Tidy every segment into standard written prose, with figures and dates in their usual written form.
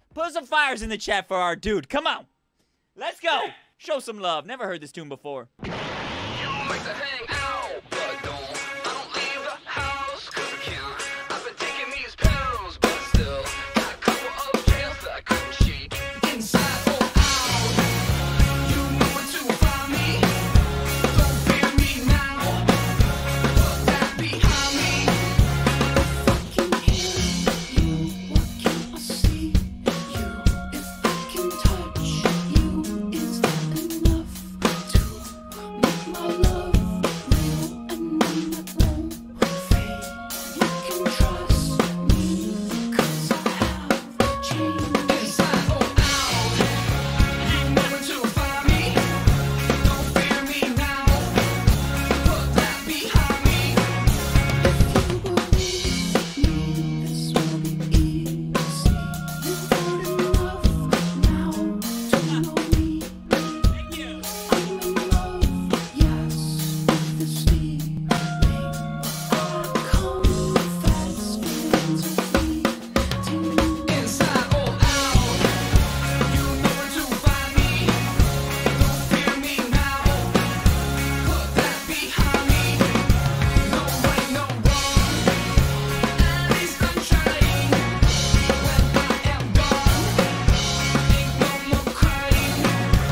Put some fires in the chat for our dude. Come on. Let's go. Show some love. Never heard this tune before. You like to hang out, but I don't leave the house 'cause I can't. I've been taking these pills, but still got a couple of tails that I couldn't shake. Inside or out, you know where to find me. Don't fear me now, put that behind me. If I can hear you, what can I see? You, if I can touch you, is that enough to make my love real and one that won't fade? You can trust me 'cause I have changed. Inside or out, you know where to find me. Don't fear me now, put that behind me. If you believe me, this will be easy. You've heard enough now to know me. I'm in love, yes, with this feeling. I confess feelings are fleeting. Inside or out, you know where to find me. Don't fear me now, put that behind me. No right, no wrong, at least I'm trying. When I am gone, ain't no more crying.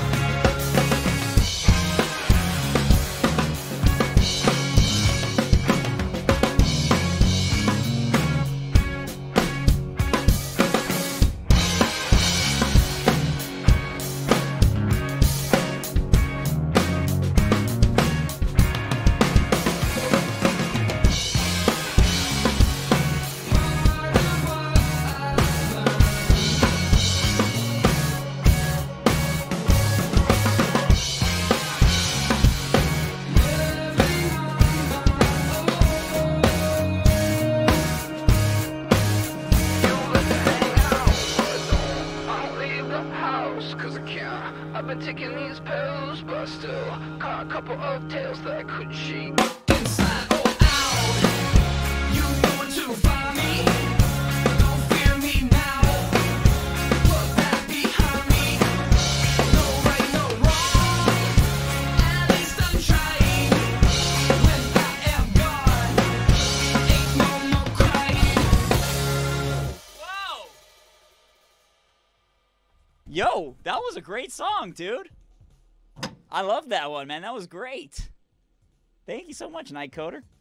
I've been taking these pills, but still caught a couple of tails that I couldn't shake. Inside or out, you know where to find me. Don't fear me now, put that behind me. No right, no wrong, at least I'm trying. When I am gone, ain't no more crying. Whoa. Yo, that was a great song, dude. I love that one, man. That was great. Thank you so much, Night Coder.